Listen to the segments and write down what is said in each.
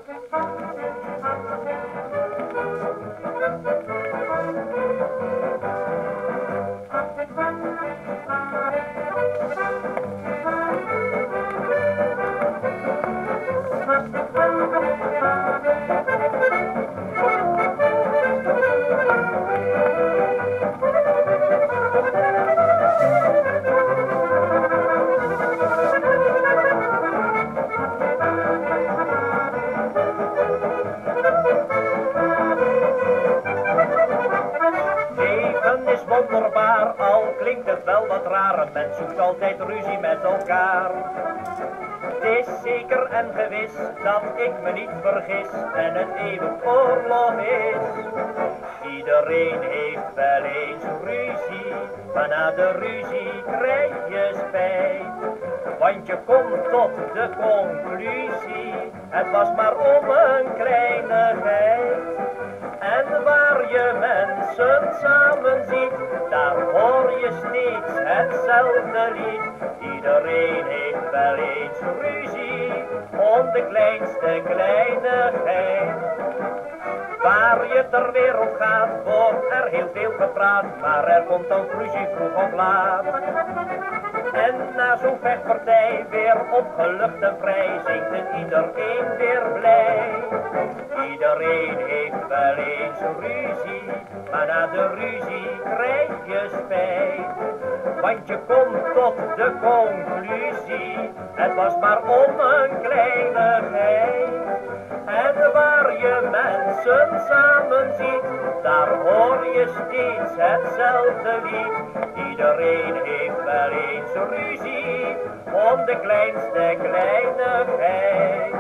Is wonderbaar, al klinkt het wel wat raar, een mens zoekt altijd ruzie met elkaar. Het is zeker en gewis dat ik me niet vergis en het eeuwig oorlog is. Iedereen heeft wel eens ruzie, maar na de ruzie krijg je spijt. Want je komt tot de conclusie, het was maar om een kleinigheid. En waar je mensen samen ziet, daar hoor je steeds hetzelfde lied. Iedereen heeft wel eens ruzie, om de kleinste kleinigheid. Waar je ter wereld gaat, wordt er heel veel gepraat, maar er komt dan ruzie vroeg of laat. En na zo'n vechtpartij, weer opgelucht en vrij, zingt het iedereen weer blij. Iedereen heeft wel eens ruzie, maar na de ruzie krijg je spijt. Want je komt tot de conclusie, het was maar om een kleinigheid. En waar je mensen samen ziet, daar hoor je steeds hetzelfde lied. Iedereen heeft wel eens ruzie, om de kleinste kleinigheid.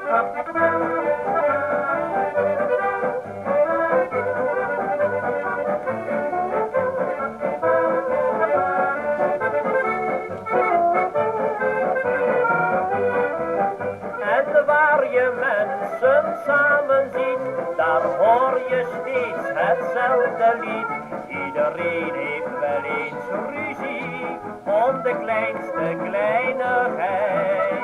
En waar je mensen samen ziet, daar hoor je steeds hetzelfde lied. Iedereen heeft wel eens ruzie, om de kleinste kleinigheid.